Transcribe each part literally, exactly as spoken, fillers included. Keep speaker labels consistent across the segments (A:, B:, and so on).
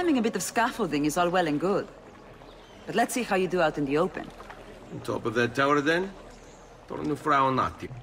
A: Climbing a bit of scaffolding is all well and good. But let's see how you do out in the open.
B: On top of that tower, then? Torno fra un attimo.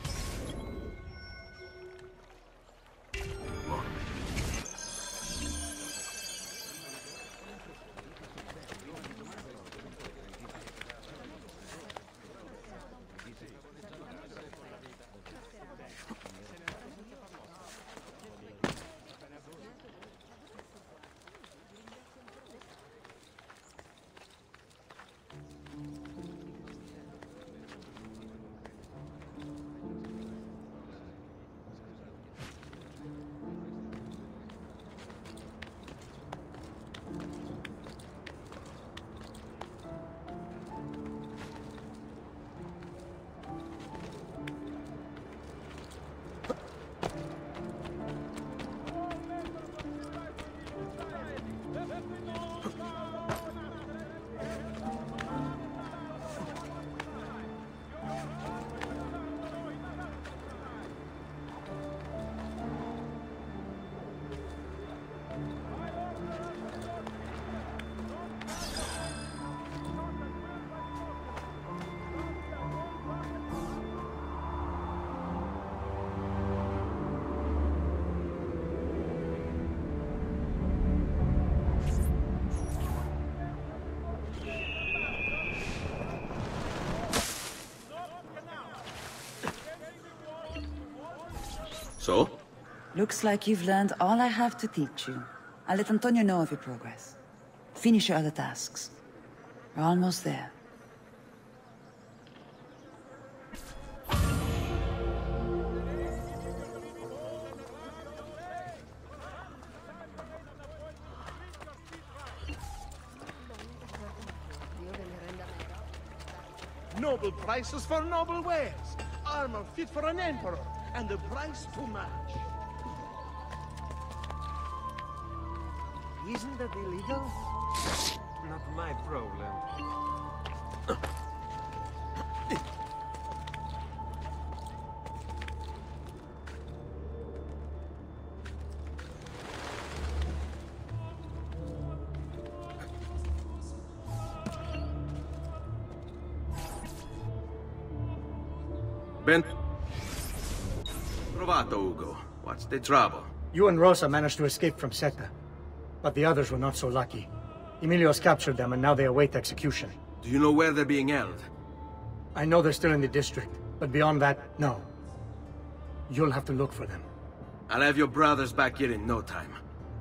B: So?
A: Looks like you've learned all I have to teach you. I'll let Antonio know of your progress. Finish your other tasks. We're almost there.
C: Noble prices for noble wares. Armor fit for an emperor, and the price to match. Isn't that illegal? Not my problem.
B: Ben... Provato, Ugo. What's the trouble?
D: You and Rosa managed to escape from Seta, but the others were not so lucky. Emilio's captured them, and now they await execution.
B: Do you know where they're being held?
D: I know they're still in the district, but beyond that, no. You'll have to look for them.
B: I'll have your brothers back here in no time.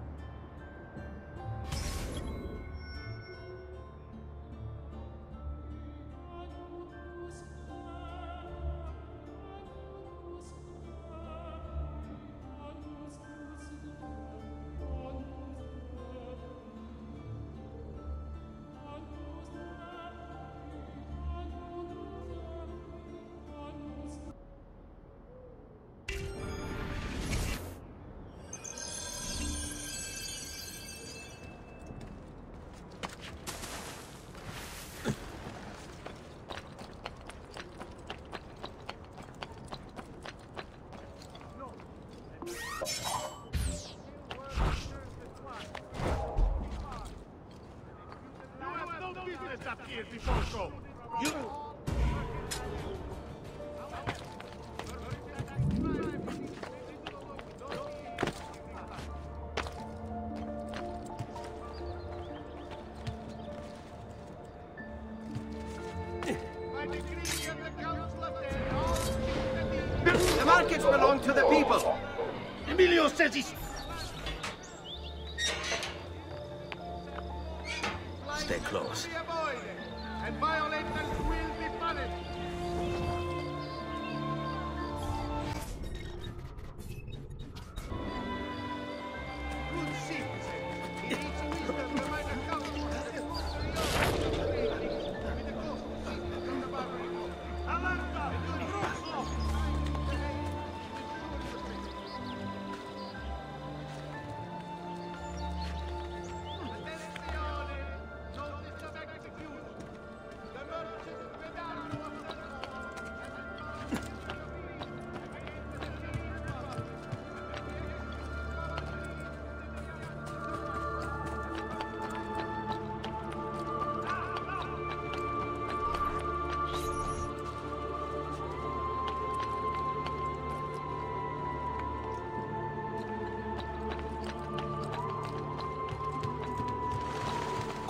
B: The markets belong to the people!
C: Emilio says he's...
B: Stay close.
C: And violators will be punished. Good citizen. He needs wisdom to find a council.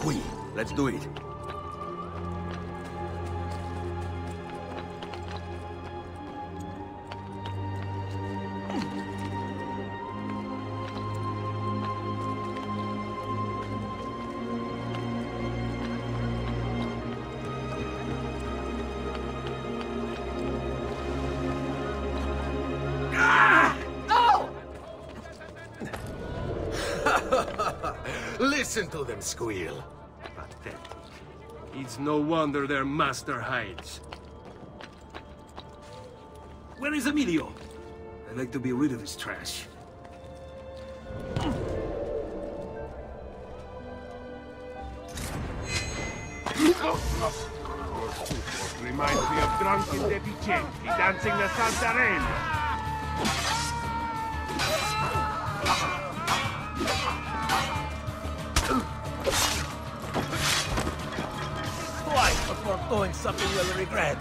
B: qui. Let's do it.
E: Listen to them squeal.
B: Pathetic. It's no wonder their master hides. Where is Emilio? I'd like to be rid of his trash.
C: Reminds me of drunken deficienti dancing the Santarelli.
E: Twice before doing something you'll regret.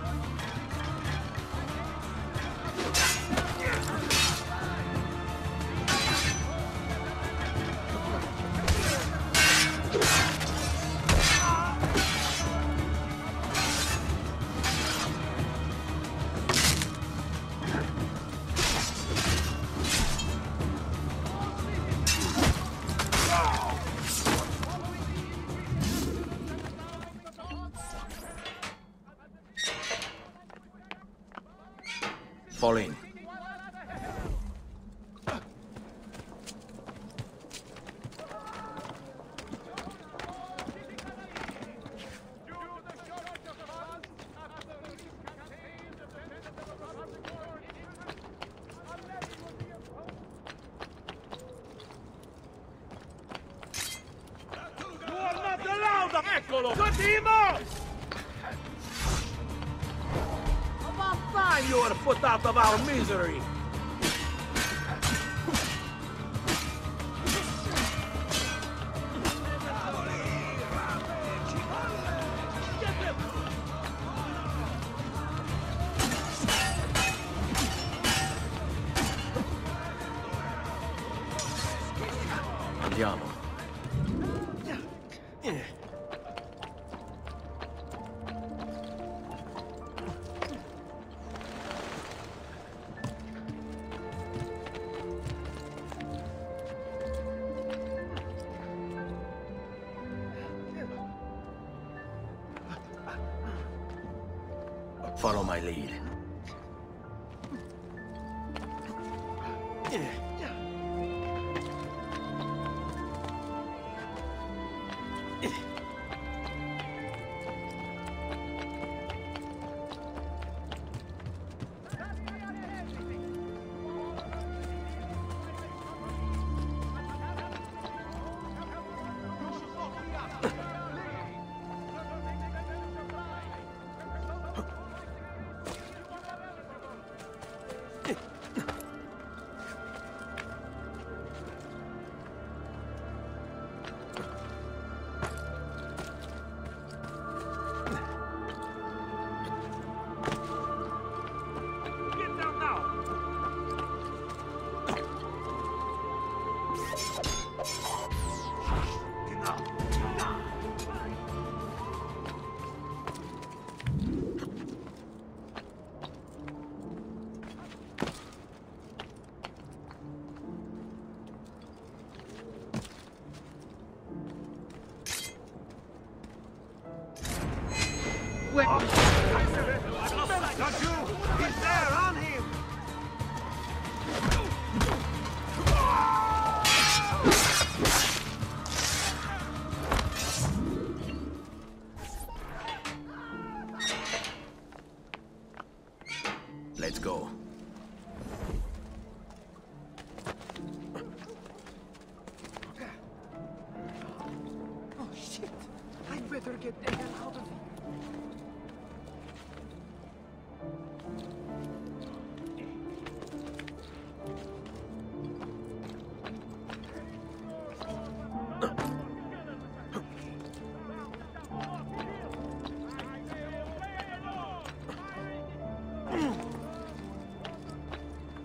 B: Fall in.
C: You are not allowed! Eccolo! Continua!
E: About time you were put out of our misery.
B: Andiamo. Follow my lead.
C: Don't you? He's there, on him!
B: Let's go.
C: Oh shit! I'd better get the hell out of here.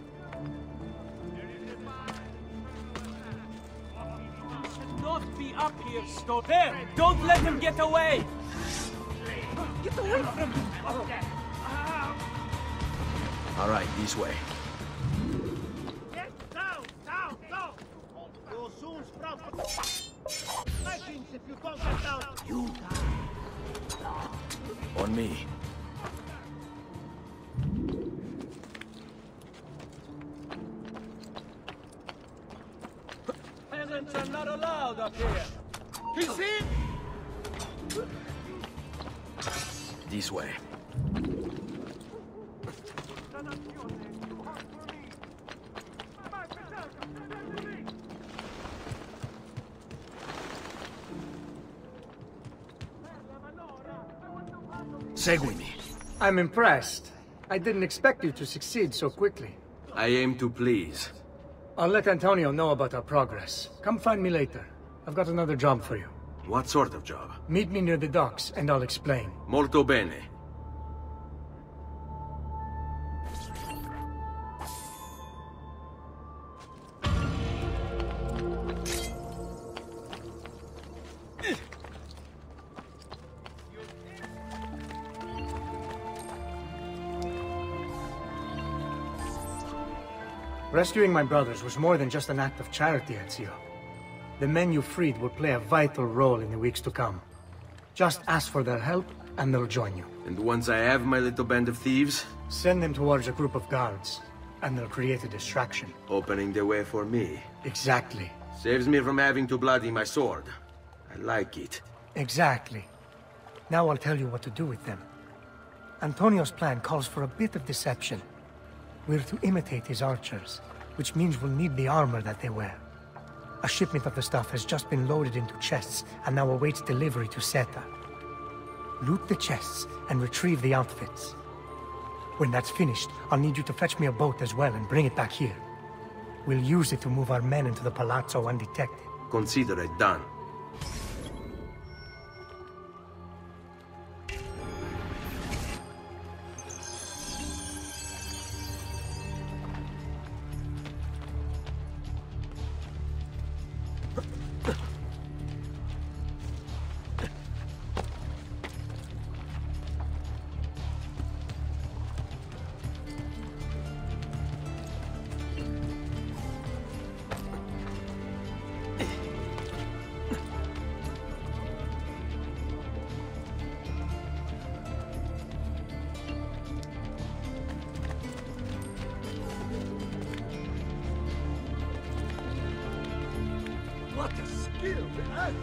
E: Not be up up here, Stone. There! Don't let him get away! Get away from me!
F: All right, this way.
C: Get down, down, down! You'll soon sprout. I think if you don't get down, you die.
F: On me.
E: Peasants are not allowed up here!
C: He's in!
F: This way. Segui me.
D: I'm impressed. I didn't expect you to succeed so quickly.
F: I aim to please.
D: I'll let Antonio know about our progress. Come find me later. I've got another job for you.
F: What sort of job?
D: Meet me near the docks, and I'll explain.
F: Molto bene.
D: Rescuing my brothers was more than just an act of charity, Ezio. The men you freed will play a vital role in the weeks to come. Just ask for their help, and they'll join you.
F: And once I have my little band of thieves?
D: Send them towards a group of guards, and they'll create a distraction.
F: Opening the way for me.
D: Exactly.
F: Saves me from having to bloody my sword. I like it.
D: Exactly. Now I'll tell you what to do with them. Antonio's plan calls for a bit of deception. We're to imitate his archers, which means we'll need the armor that they wear. A shipment of the stuff has just been loaded into chests and now awaits delivery to Seta. Loot the chests and retrieve the outfits. When that's finished, I'll need you to fetch me a boat as well and bring it back here. We'll use it to move our men into the palazzo undetected.
F: Consider it done.
C: What a skill, man!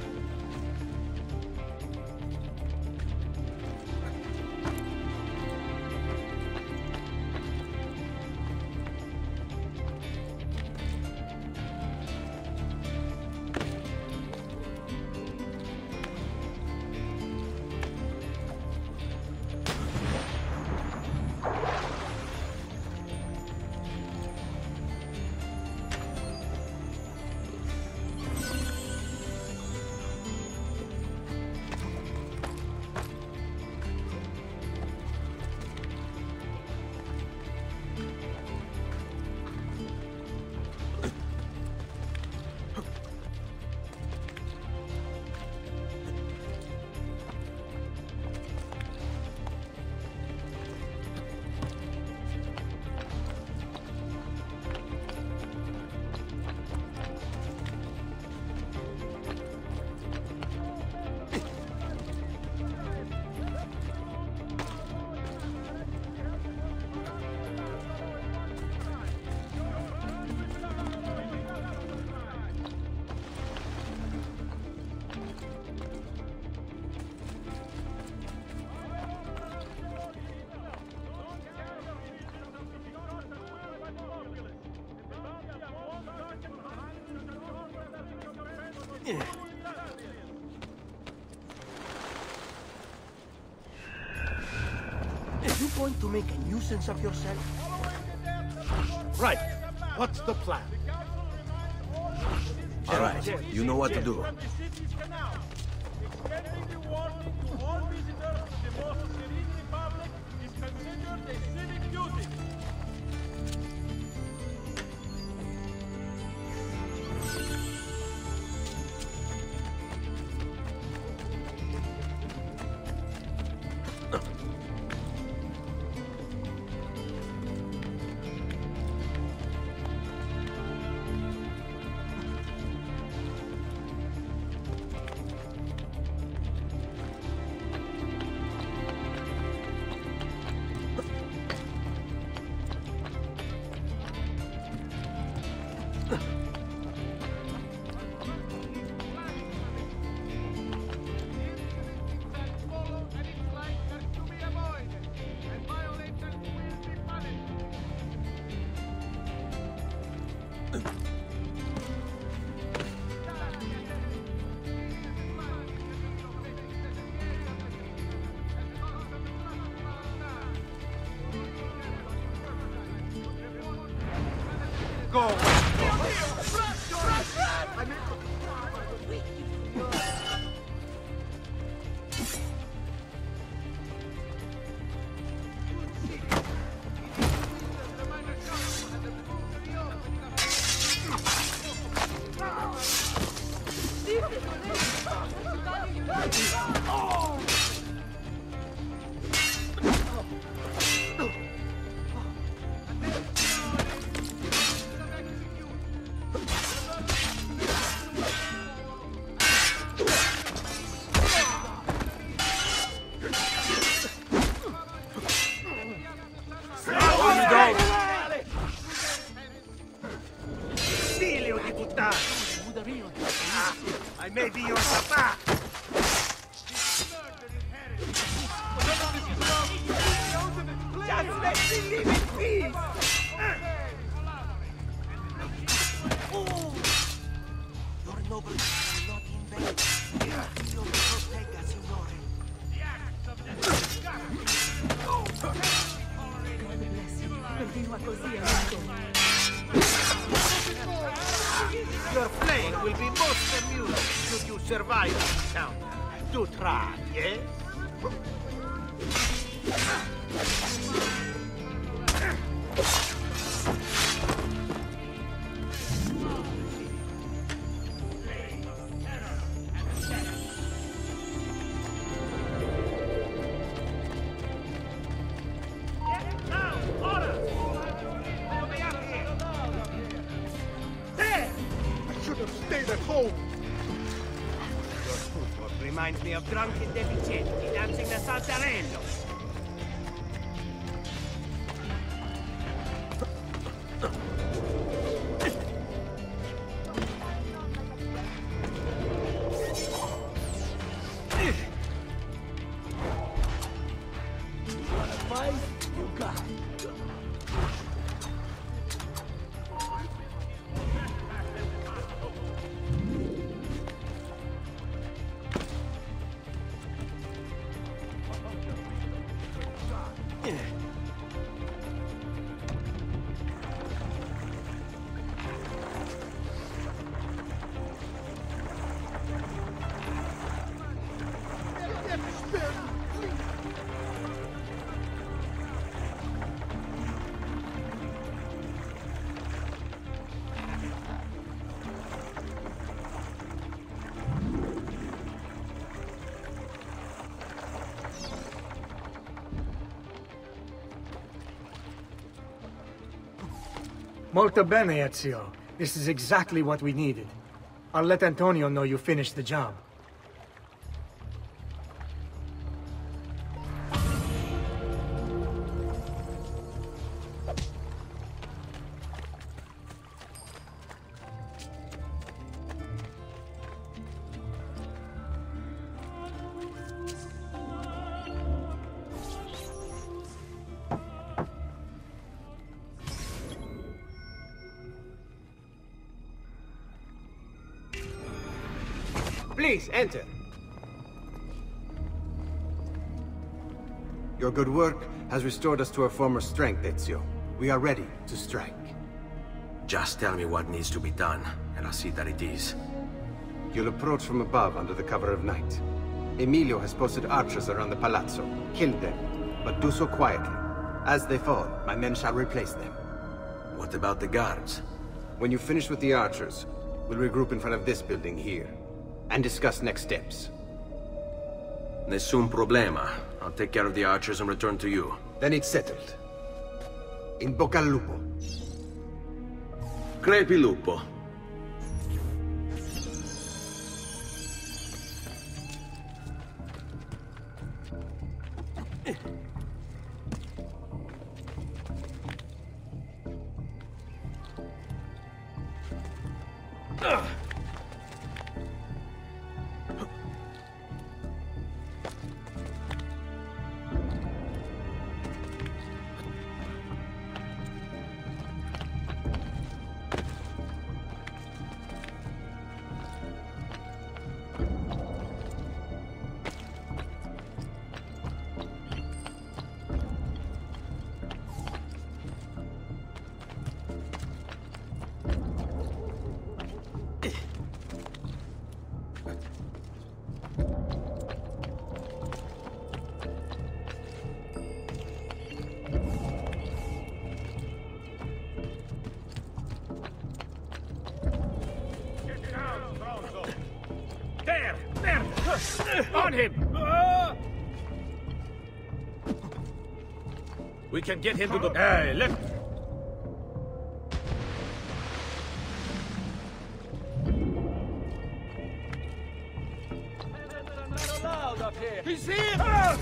E: Are you going to make a nuisance of yourself?
C: Right. What's the plan?
F: All right, you know what to do.
C: Just let me live in peace! Your nobles are not in vain. Dio vi protegga, signore. God bless you. Continua così, amico. Your flame will be most amusing should you survive this encounter. Do try, yes? Reminds me of drunken deficienti dancing the saltarello. Wanna fight? You got it.
D: Molto bene, Ezio. This is exactly what we needed. I'll let Antonio know you finished the job.
G: Please, enter. Your good work has restored us to our former strength, Ezio. We are ready to strike.
F: Just tell me what needs to be done, and I'll see that it is.
G: You'll approach from above under the cover of night. Emilio has posted archers around the palazzo. Kill them, but do so quietly. As they fall, my men shall replace them.
F: What about the guards?
G: When you finish with the archers, we'll regroup in front of this building here, and discuss next steps.
F: Nessun problema. I'll take care of the archers and return to you.
G: Then it's settled. In bocca al lupo.
F: Crepi lupo.
C: On him! We can get him to the... Hey, let... Not allowed up here! He's here! Ah!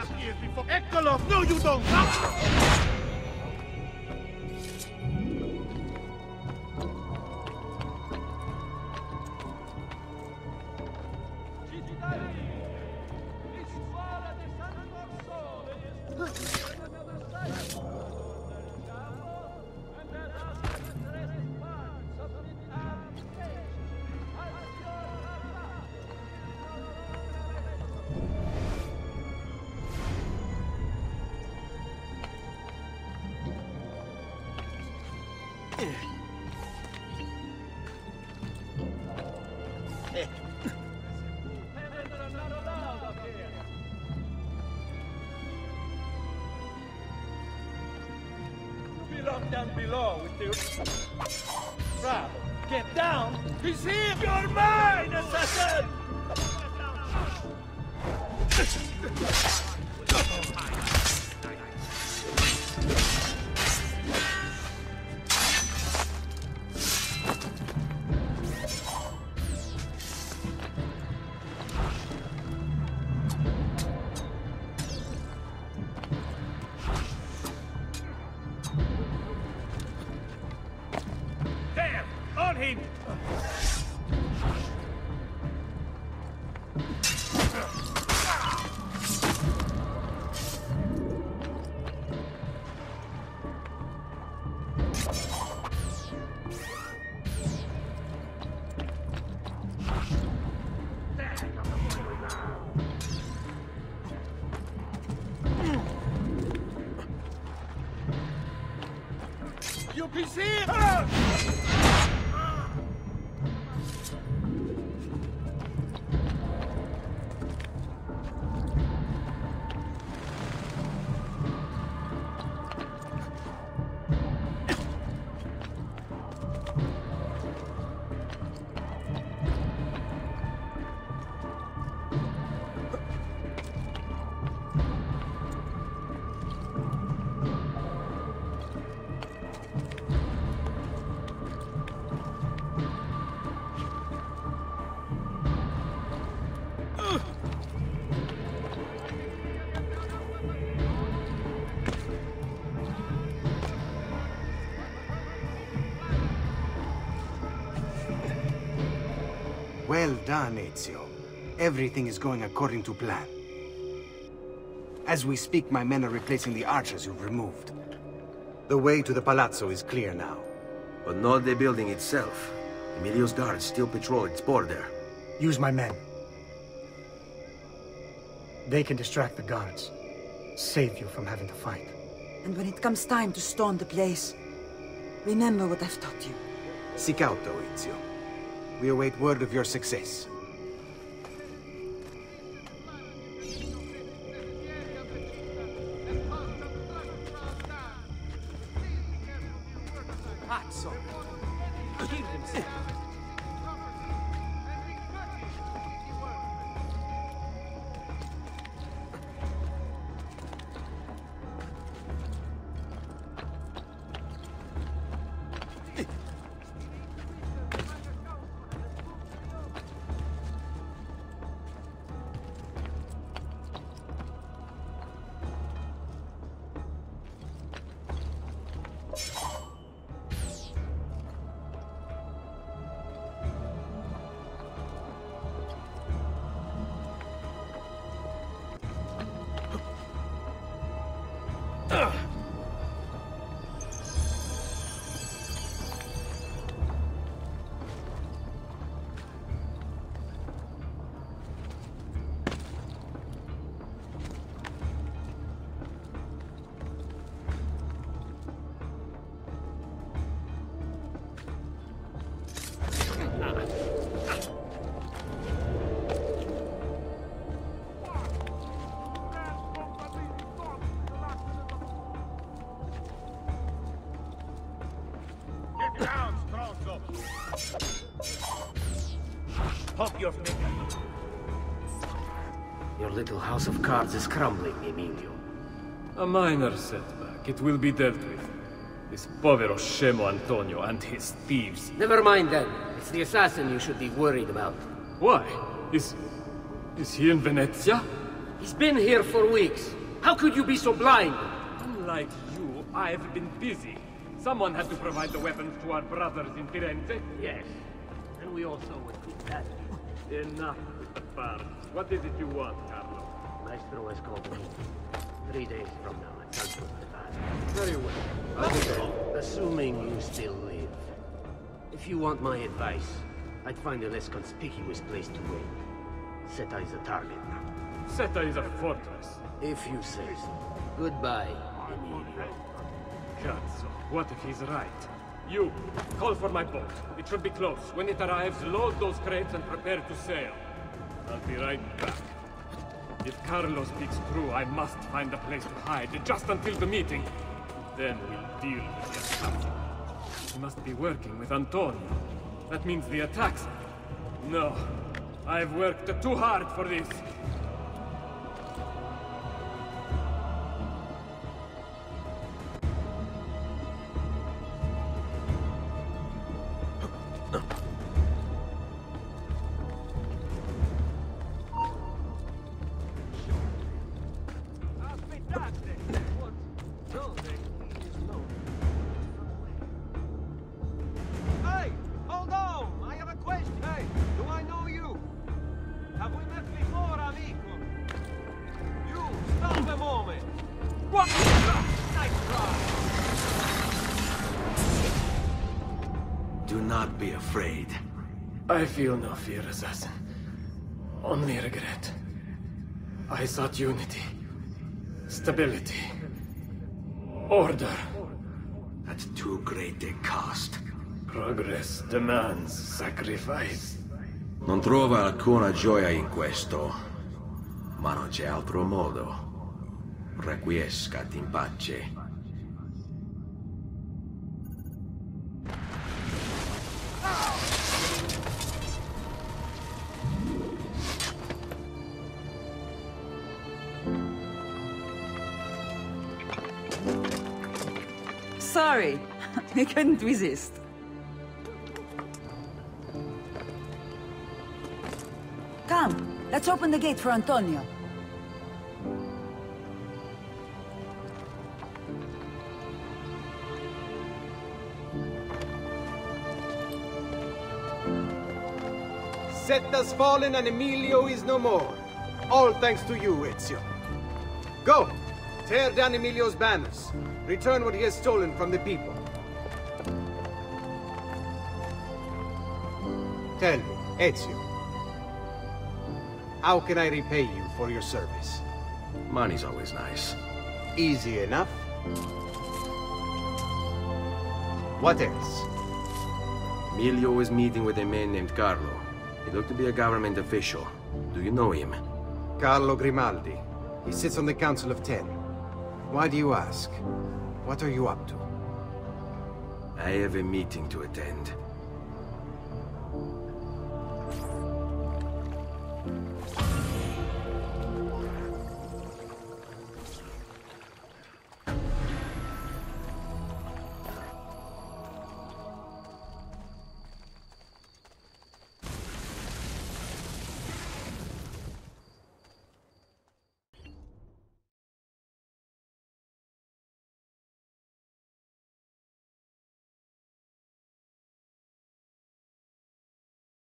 C: disappears before... Eccolo! No, you don't! Down below with the... Bravo! Get down! He's here! You're mine, assassin! You can see it!
G: Well done, Ezio. Everything is going according to plan. As we speak, my men are replacing the archers you've removed. The way to the palazzo is clear now.
F: But not the building itself. Emilio's guards still patrol its border.
D: Use my men. They can distract the guards. Save you from having to fight.
A: And when it comes time to storm the place, remember what I've taught you.
G: Sic auto, Ezio. We await word of your success.
E: Pazzo! Kill himself! Your
F: Your little house of cards is crumbling, Emilio.
B: A minor setback. It will be dealt with. This povero scemo Antonio and his thieves.
H: Never mind then. It's the assassin you should be worried about.
B: Why? Is... is he in Venezia?
H: He's been here for weeks. How could you be so blind?
B: Unlike you, I've been busy. Someone had to provide the weapons to our brothers in Firenze.
H: Yes. And we also would keep that.
B: Enough with the farce. What is it you want, Carlo?
H: Maestro has called me. Three days from now at Santo Stefano.
B: Very well. I'll be there.
H: Assuming you still live. If you want my advice, I'd find a less conspicuous place to wait. Seta is a target now.
B: Seta is a fortress.
H: If you say so. Goodbye, Emilio.
B: Cazzo, what if he's right? You, call for my boat. It should be close. When it arrives, load those crates and prepare to sail. I'll be right back. If Carlo speaks true, I must find a place to hide, just until the meeting. Then we'll deal with the assassin. He must be working with Antonio. That means the attacks. No, I've worked too hard for this.
C: Hey! Hold on! I have a question! Hey! Do I know you? Have we met before, amico? You! Stop a moment! What? Nice try!
F: Do not be afraid.
B: I feel no fear, assassin. Only regret. I sought unity, stability, order.
F: At too great a cost.
B: Progress demands sacrifice.
F: Non trova alcuna gioia in questo, ma non c'è altro modo. Requiescat in pace.
A: Sorry, I couldn't resist. Come, let's open the gate for Antonio.
G: Seta's fallen and Emilio is no more. All thanks to you, Ezio. Go! Tear down Emilio's banners. Return what he has stolen from the people. Tell me, Ezio. How can I repay you for your service?
F: Money's always nice.
G: Easy enough. What else?
F: Emilio was meeting with a man named Carlo. He looked to be a government official. Do you know him?
G: Carlo Grimaldi. He sits on the Council of Ten. Why do you ask? What are you up to?
F: I have a meeting to attend.